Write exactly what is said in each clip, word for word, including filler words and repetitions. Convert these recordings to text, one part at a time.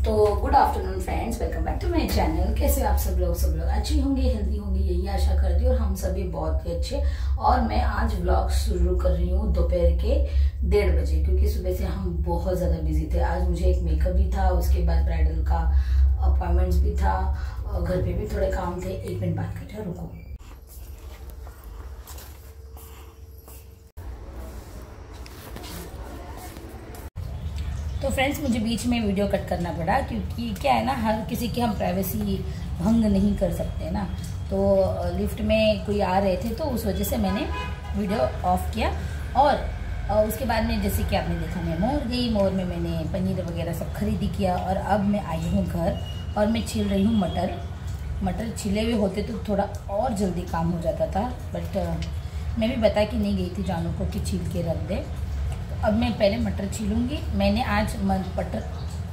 तो good afternoon friends, welcome back to my channel. कैसे आप सब लोग सब लोग अच्छी होंगे, हेल्दी होंगे, यही आशा करती हूँ। और हम सभी बहुत ही अच्छे। और मैं आज व्लॉग शुरू कर रही हूँ दोपहर के डेढ़ बजे, क्योंकि सुबह से हम बहुत ज्यादा बिजी थे। आज मुझे एक मेकअप भी था, उसके बाद ब्राइडल का अपॉइंटमेंट्स भी था, और घर पे भी थोड़े काम थे। एक मिनट बात करते हैं, रुको। तो फ्रेंड्स, मुझे बीच में वीडियो कट करना पड़ा, क्योंकि क्या है ना, हर किसी की हम प्राइवेसी भंग नहीं कर सकते ना। तो लिफ्ट में कोई आ रहे थे, तो उस वजह से मैंने वीडियो ऑफ किया। और उसके बाद में जैसे कि आपने देखा, मैं मोर गई। मोर में मैंने पनीर वगैरह सब खरीदी किया, और अब मैं आई हूँ घर, और मैं छील रही हूँ मटर। मटर छिले हुए होते तो थोड़ा और जल्दी काम हो जाता था, बट मैं भी बता के नहीं गई थी जानू को कि छील के रख दे। अब मैं पहले मटर छीलूंगी। मैंने आज मटर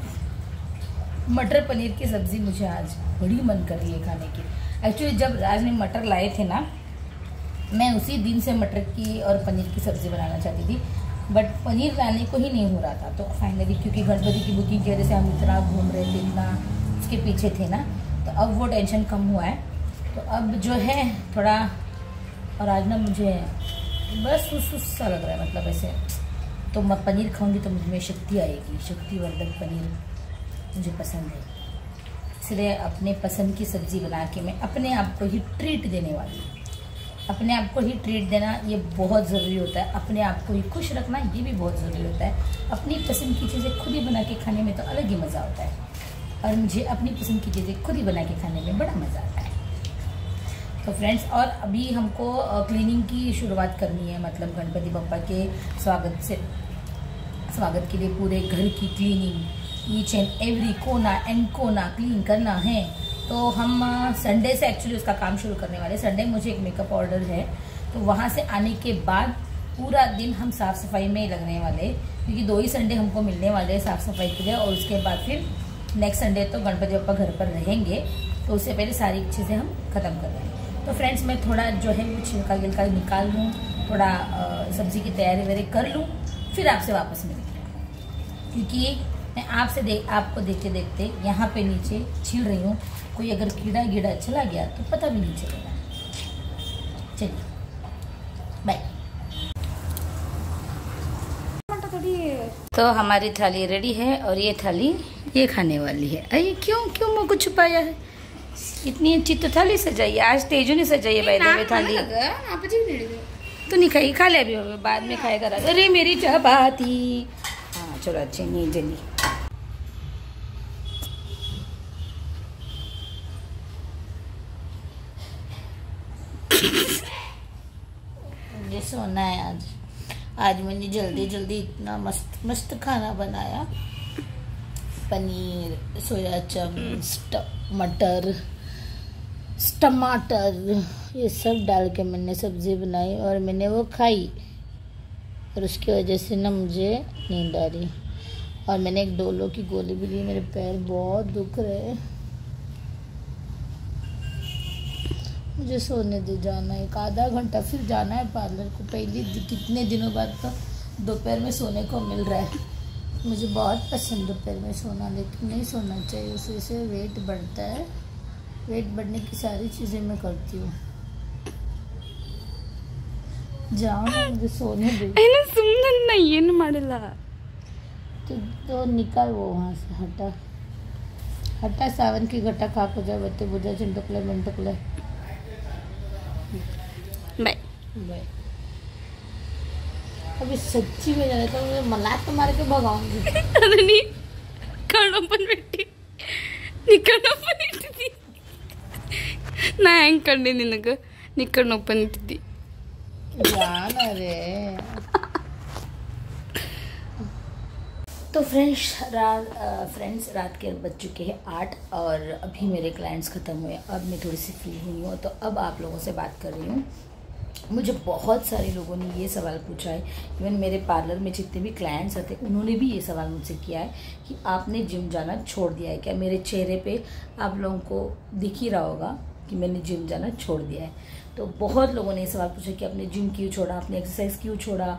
मटर पनीर की सब्ज़ी मुझे आज बड़ी मन कर रही है खाने की। एक्चुअली जब राज ने मटर लाए थे ना, मैं उसी दिन से मटर की और पनीर की सब्ज़ी बनाना चाहती थी, बट पनीर लाने को ही नहीं हो रहा था। तो फाइनली, क्योंकि गणपति की बुकिंग की वजह से हम इतना घूम रहे थे, इतना उसके पीछे थे ना, तो अब वो टेंशन कम हुआ है। तो अब जो है थोड़ा, और आज ना मुझे बस सुस्त सुस्त सा लग रहा है, मतलब ऐसे। तो मैं पनीर खाऊंगी तो मुझमें शक्ति आएगी। शक्तिवर्धक पनीर मुझे पसंद है, इसलिए अपने पसंद की सब्ज़ी बना के मैं अपने आप को ही ट्रीट देने वाली हूँ। अपने आप को ही ट्रीट देना ये बहुत ज़रूरी होता है। अपने आप को ही खुश रखना ये भी बहुत ज़रूरी होता है। अपनी पसंद की चीज़ें खुद ही बना के खाने में तो अलग ही मज़ा होता है, और मुझे अपनी पसंद की चीज़ें खुद ही बना के खाने में बड़ा मज़ा आता है। तो फ्रेंड्स, और अभी हमको क्लीनिंग की शुरुआत करनी है, मतलब गणपति बप्पा के स्वागत से स्वागत के लिए पूरे घर की क्लीनिंग, ईच एंड एवरी कोना एंड कोना क्लीन करना है। तो हम संडे से एक्चुअली उसका काम शुरू करने वाले। संडे मुझे एक मेकअप ऑर्डर है, तो वहाँ से आने के बाद पूरा दिन हम साफ़ सफाई में लगने वाले, क्योंकि दो ही संडे हमको मिलने वाले हैं साफ़ सफाई के लिए। और उसके बाद फिर नेक्स्ट संडे तो गणपति बप्पा घर पर रहेंगे, तो उससे पहले सारी चीज़ें हम ख़त्म कर रहे हैं। तो फ्रेंड्स, मैं थोड़ा जो है वो छिलका गिलका निकाल लूँ, थोड़ा सब्ज़ी की तैयारी वैयारी कर लूँ, फिर आपसे वापस मिलते हैं। क्योंकि मैं आपसे देख आपको देखते देखते यहाँ पे नीचे छील रही हूँ, कोई अगर कीड़ा कीड़ा चला गया तो पता भी नहीं चलेगा। चलिए बाय। तो हमारी थाली रेडी है, और ये थाली ये खाने वाली है। अरे क्यों क्यों मुँह को छुपाया है? इतनी अच्छी तो थाली सजाई है, आज तेजू ने सजाई है। बाय थाली तो नहीं खाई, खा ले अभी, बाद में खाएगा। अरे मेरी चपाती, हाँ चलो अच्छे नहीं जली। मुझे सोना है आज। आज मैंने जल्दी जल्दी इतना मस्त मस्त खाना बनाया। पनीर, सोया चंक्स, मटर, टमाटर, ये सब डाल के मैंने सब्ज़ी बनाई, और मैंने वो खाई। और उसकी वजह से ना मुझे नींद आ रही, और मैंने एक डोलो की गोली भी ली। मेरे पैर बहुत दुख रहे, मुझे सोने दे, जाना है एक आधा घंटा, फिर जाना है पार्लर को। पहले कितने दिनों बाद तो दोपहर में सोने को मिल रहा है। मुझे बहुत पसंद दोपहर में सोना, लेकिन नहीं सोना चाहिए, उससे से वेट बढ़ता है। वेट बढ़ने की सारी चीज़ें मैं करती हूँ। जाओ ना, मुझे सोने दे। सुमन नहीं है ना, तो, तो निकाल वो वहाँ से, हटा हटा सावन की घटा खा को जाए बत्ते बुझा चिंटकले मिंटकले। Bye bye. अभी सच्ची में जाने तो मुझे मलात तो मार के भगाऊंगी। अरे नहीं, करना पण बेटी निकलना पण थी ना, हैंग करने नहीं लगा, निकलना पण थी जाना रे। तो फ्रेंड्स रात फ्रेंड्स रात के बज चुके हैं आठ, और अभी मेरे क्लाइंट्स ख़त्म हुए। अब मैं थोड़ी सी फ्री हुई हूँ, तो अब आप लोगों से बात कर रही हूँ। मुझे बहुत सारे लोगों ने ये सवाल पूछा है, इवन मेरे पार्लर में जितने भी क्लाइंट्स आते हैं उन्होंने भी ये सवाल मुझसे किया है कि आपने जिम जाना छोड़ दिया है क्या। मेरे चेहरे पे आप लोगों को दिख ही रहा होगा कि मैंने जिम जाना छोड़ दिया है। तो बहुत लोगों ने ये सवाल पूछा कि आपने जिम क्यों छोड़ा, आपने एक्सरसाइज क्यों छोड़ा,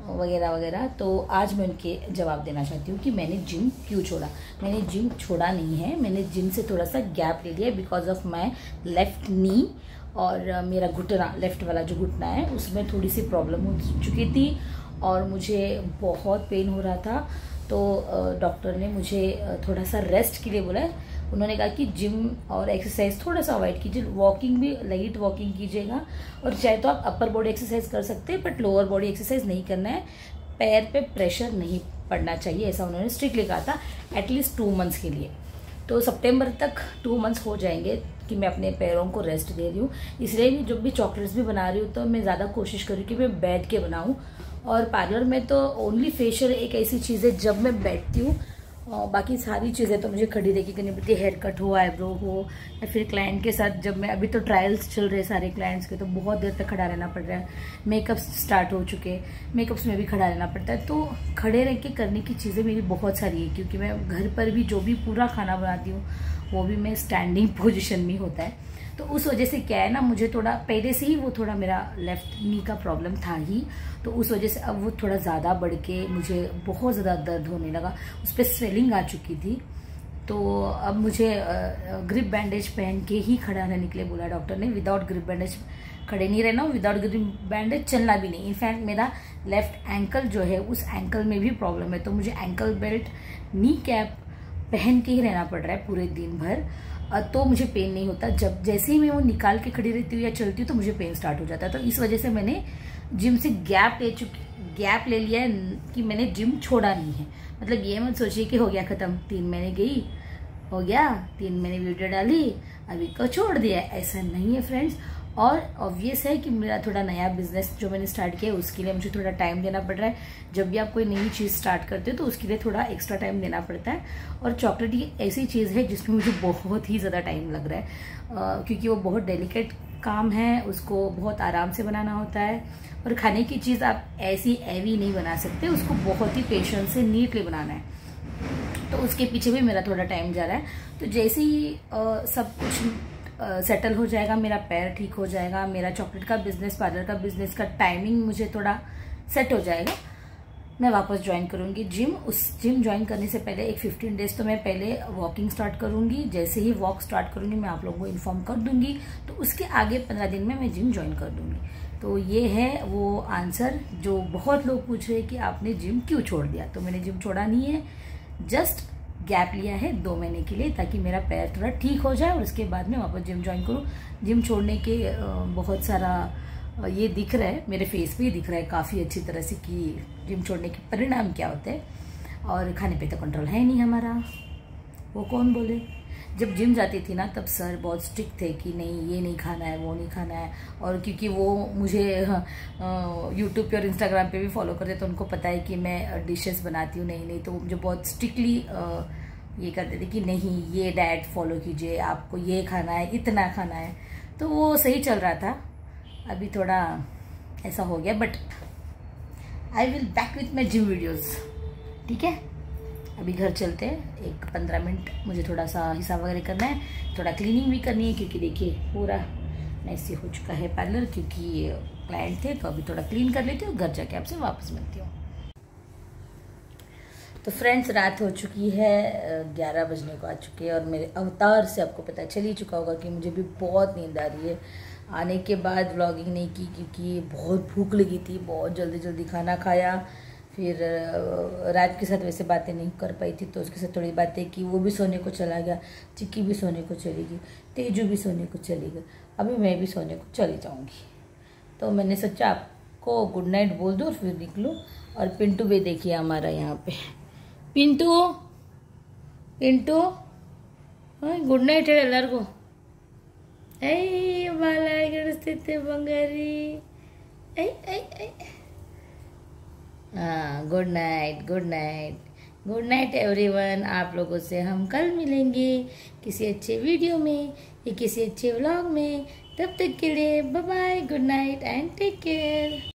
वगैरह वगैरह। तो आज मैं उनके जवाब देना चाहती हूँ कि मैंने जिम क्यों छोड़ा। मैंने जिम छोड़ा नहीं है, मैंने जिम से थोड़ा सा गैप ले लिया because of my left knee, और मेरा घुटना, लेफ्ट वाला जो घुटना है उसमें थोड़ी सी प्रॉब्लम हो चुकी थी और मुझे बहुत पेन हो रहा था। तो डॉक्टर ने मुझे थोड़ा सा रेस्ट के लिए बोला है। उन्होंने कहा कि जिम और एक्सरसाइज थोड़ा सा अवॉइड कीजिए, वॉकिंग भी लाइट वॉकिंग कीजिएगा, और चाहे तो आप अपर बॉडी एक्सरसाइज कर सकते हैं बट लोअर बॉडी एक्सरसाइज नहीं करना है, पैर पे प्रेशर नहीं पड़ना चाहिए, ऐसा उन्होंने स्ट्रिक्टली कहा था एटलीस्ट टू मंथ्स के लिए। तो सितंबर तक टू मंथ्स हो जाएंगे कि मैं अपने पैरों को रेस्ट दे रही हूँ। इसलिए भी जब भी चॉकलेट्स भी बना रही हूँ तो मैं ज़्यादा कोशिश करूँ कि मैं बैठ के बनाऊँ। और पार्लर में तो ओनली फेशियल एक ऐसी चीज़ है जब मैं बैठती हूँ, बाकी सारी चीज़ें तो मुझे खड़ी रह के करनी पड़ती है, हेयर कट हो, आईब्रो हो, या फिर क्लाइंट के साथ जब मैं, अभी तो ट्रायल्स चल रहे सारे क्लाइंट्स के, तो बहुत देर तक खड़ा रहना पड़ रहा है। मेकअप स्टार्ट हो चुके, मेकअप्स में भी खड़ा रहना पड़ता है। तो खड़े रह के करने की चीज़ें मेरी बहुत सारी है, क्योंकि मैं घर पर भी जो भी पूरा खाना बनाती हूँ वो भी मैं स्टैंडिंग पोजिशन में होता है। तो उस वजह से क्या है ना, मुझे थोड़ा पहले से ही वो थोड़ा मेरा लेफ्ट नी का प्रॉब्लम था ही, तो उस वजह से अब वो थोड़ा ज़्यादा बढ़ के मुझे बहुत ज़्यादा दर्द होने लगा, उस पर स्वेलिंग आ चुकी थी। तो अब मुझे ग्रिप बैंडेज पहन के ही खड़ा रहने के लिए बोला डॉक्टर ने। विदाउट ग्रिप बैंडेज खड़े नहीं रहना, विदाउट ग्रिप बैंडेज चलना भी नहीं। इनफैक्ट मेरा लेफ्ट एंकल जो है उस एंकल में भी प्रॉब्लम है, तो मुझे एंकल बेल्ट, नी कैप पहन के ही रहना पड़ रहा है पूरे दिन भर, तो मुझे पेन नहीं होता। जब जैसे ही मैं वो निकाल के खड़ी रहती हूँ या चलती हूँ तो मुझे पेन स्टार्ट हो जाता है। तो इस वजह से मैंने जिम से गैप ले चुकी गैप ले लिया है कि मैंने जिम छोड़ा नहीं है। मतलब ये मत सोचिए कि हो गया ख़त्म, तीन महीने गई हो गया, तीन महीने वीडियो डाली अभी को छोड़ दिया, ऐसा नहीं है फ्रेंड्स। और ऑब्वियस है कि मेरा थोड़ा नया बिजनेस जो मैंने स्टार्ट किया है उसके लिए मुझे थोड़ा टाइम देना पड़ रहा है। जब भी आप कोई नई चीज़ स्टार्ट करते हो तो उसके लिए थोड़ा एक्स्ट्रा टाइम देना पड़ता है। और चॉकलेट ये ऐसी चीज़ है जिसमें मुझे बहुत ही ज़्यादा टाइम लग रहा है, आ, क्योंकि वो बहुत डेलिकेट काम है, उसको बहुत आराम से बनाना होता है। और खाने की चीज़ आप ऐसी एवी नहीं बना सकते, उसको बहुत ही पेशेंस से नीटली बनाना है, तो उसके पीछे भी मेरा थोड़ा टाइम जा रहा है। तो जैसे ही आ, सब कुछ सेटल हो जाएगा, मेरा पैर ठीक हो जाएगा, मेरा चॉकलेट का बिजनेस, पार्लर का बिजनेस का टाइमिंग मुझे थोड़ा सेट हो जाएगा, मैं वापस ज्वाइन करूंगी जिम। उस जिम ज्वाइन करने से पहले एक फिफ्टीन डेज तो मैं पहले वॉकिंग स्टार्ट करूंगी। जैसे ही वॉक स्टार्ट करूंगी मैं आप लोगों को इन्फॉर्म कर दूंगी, तो उसके आगे पंद्रह दिन में मैं जिम ज्वाइन कर दूंगी। तो ये है वो आंसर जो बहुत लोग पूछ रहे हैं कि आपने जिम क्यों छोड़ दिया। तो मैंने जिम छोड़ा नहीं है, जस्ट गैप लिया है दो महीने के लिए, ताकि मेरा पैर थोड़ा ठीक हो जाए और उसके बाद में वापस जिम ज्वाइन करूँ। जिम छोड़ने के बहुत सारा ये दिख रहा है, मेरे फेस पे ही दिख रहा है काफ़ी अच्छी तरह से कि जिम छोड़ने के परिणाम क्या होते हैं। और खाने पे तो कंट्रोल है नहीं हमारा, वो कौन बोले। जब जिम जाती थी ना तब सर बहुत स्ट्रिक्ट थे कि नहीं ये नहीं खाना है, वो नहीं खाना है। और क्योंकि वो मुझे यूट्यूब पे और इंस्टाग्राम पे भी फॉलो करते तो उनको पता है कि मैं डिशेस बनाती हूँ नहीं नहीं, तो मुझे बहुत स्ट्रिक्टली ये करते थे कि नहीं ये डाइट फॉलो कीजिए, आपको ये खाना है, इतना खाना है। तो वो सही चल रहा था, अभी थोड़ा ऐसा हो गया, but I will back with my gym videos, ठीक है। अभी घर चलते हैं, एक पंद्रह मिनट मुझे थोड़ा सा हिसाब वगैरह करना है, थोड़ा क्लीनिंग भी करनी है, क्योंकि देखिए पूरा मैसी हो चुका है पार्लर, क्योंकि क्लाइंट थे। तो अभी थोड़ा क्लीन कर लेती हूँ, घर जाके आपसे वापस मिलती हूँ। तो फ्रेंड्स रात हो चुकी है, ग्यारह बजने को आ चुके हैं, और मेरे अवतार से आपको पता चल ही चुका होगा कि मुझे भी बहुत नींद आ रही है। आने के बाद व्लॉगिंग नहीं की क्योंकि बहुत भूख लगी थी, बहुत जल्दी जल्दी खाना खाया, फिर राज के साथ वैसे बातें नहीं कर पाई थी तो उसके साथ थोड़ी बातें की, वो भी सोने को चला गया, चिक्की भी सोने को चली गई, तेजू भी सोने को चली गई, अभी मैं भी सोने को चली जाऊंगी। तो मैंने सोचा आपको गुड नाइट बोल दूँ फिर निकलूँ। और पिंटू भी देखिए हमारा यहाँ पे, पिंटू पिंटू गुड नाइट है ಎಲ್ಲರಿಗೂ। ऐ बाला गिरस्थित बंगारी, ऐ ऐ ऐ हाँ good night good night good night everyone. आप लोगों से हम कल मिलेंगे किसी अच्छे वीडियो में या किसी अच्छे व्लॉग में। तब तक के लिए bye bye, good night and take care.